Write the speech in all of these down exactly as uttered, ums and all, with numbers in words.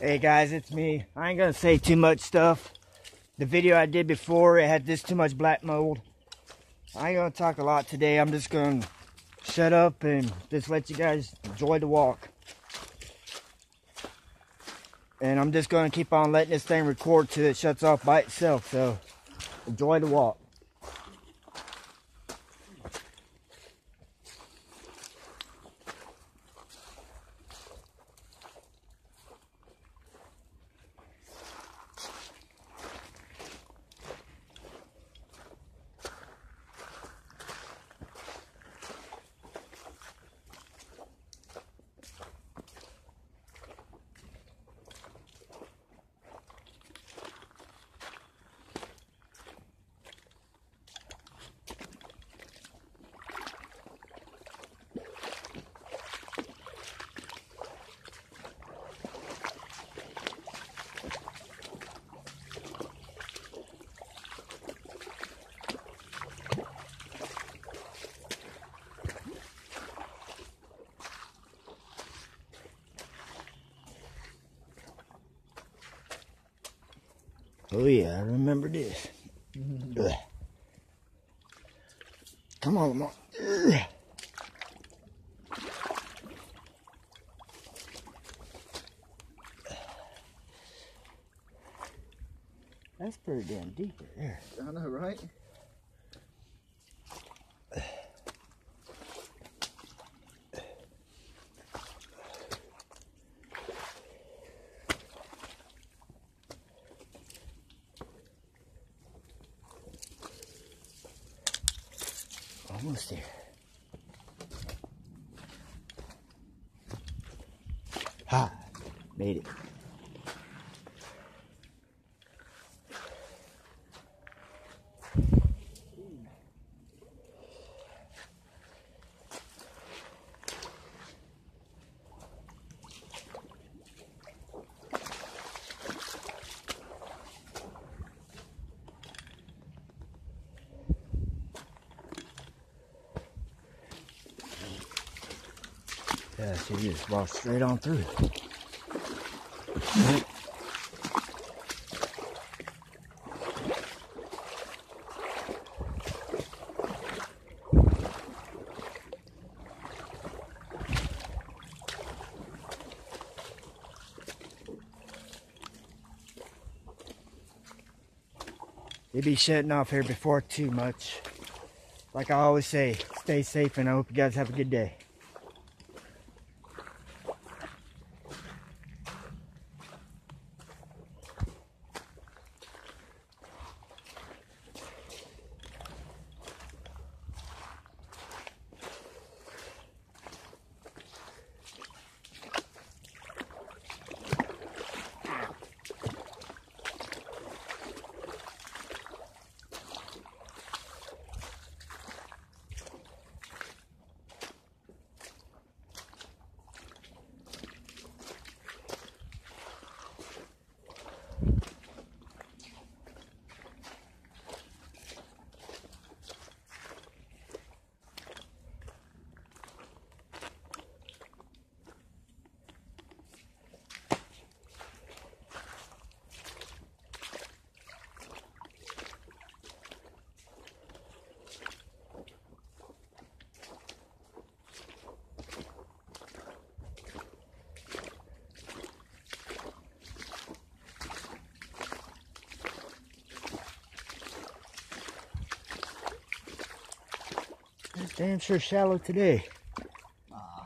Hey guys, it's me. I ain't gonna say too much stuff. The video I did before, it had this too much black mold. I ain't gonna talk a lot today. I'm just gonna shut up and just let you guys enjoy the walk. And I'm just gonna keep on letting this thing record till it shuts off by itself. So enjoy the walk. Oh yeah, I remember this. Mm-hmm. Come on, come on. Ugh. That's pretty damn deep right there. I know, right? Almost there. Ha! Made it. Yeah, she just walked straight on through. They be shutting off here before too much. Like I always say, stay safe and I hope you guys have a good day. It's damn sure shallow today. Ah.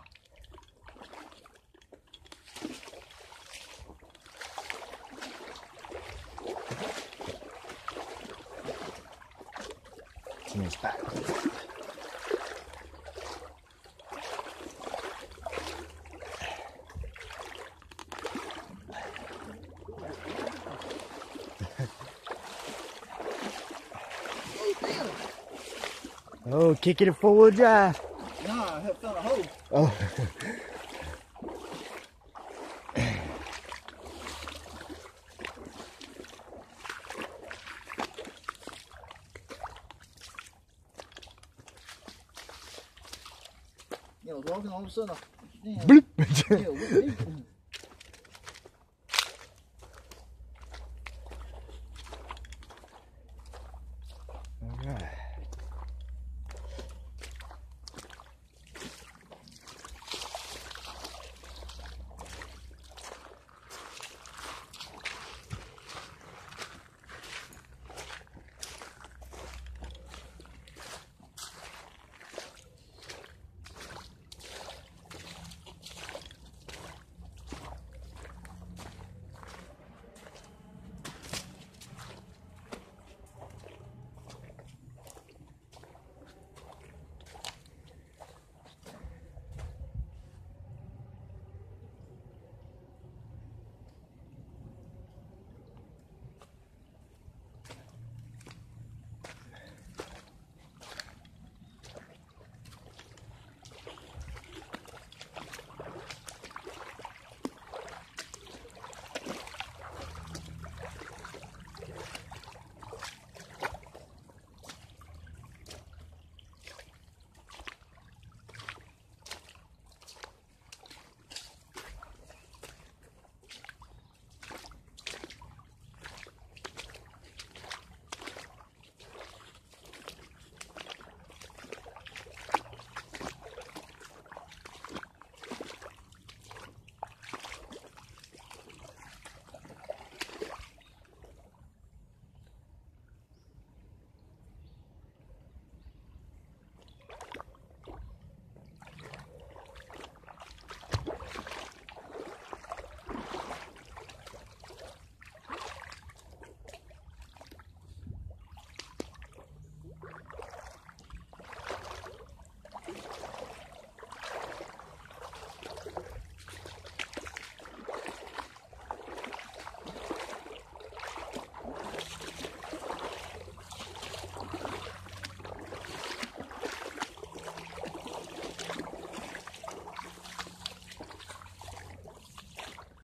In his back. Oh, kicking it four-wheel drive. Nah, I have found a hole. Oh. Yeah, I was walking all of a sudden. I, damn. Bloop. Yeah,